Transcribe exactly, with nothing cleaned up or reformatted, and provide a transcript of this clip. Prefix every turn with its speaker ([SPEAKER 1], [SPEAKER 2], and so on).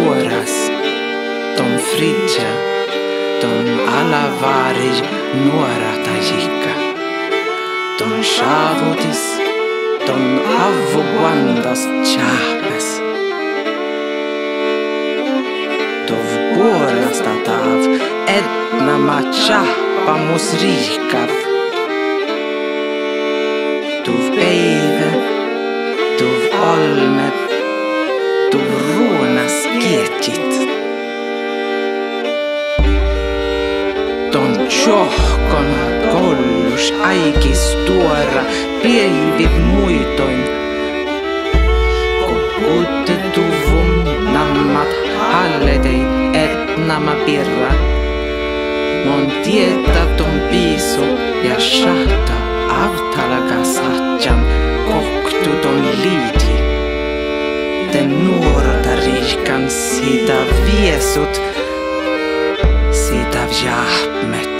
[SPEAKER 1] vuoras, ton fridja, ton alla varir nuorata jikka. Ton saavutis, ton avvuguandas tjahpes. Tov puolesta tav, etna ma tjahpamus riikav. Tuv päivä, tuv olme, tuv ruunas kietjit. Ton tjohkona kollus aikis tuora päiviv muitoin. Kokutte tuvum nammat halletei etnama pirra. Mon tietä ton piisu ja shahta avtalakas hatjan koktu ton liidi. Den nuorta riikan sitä viesut, sitä vjahmet.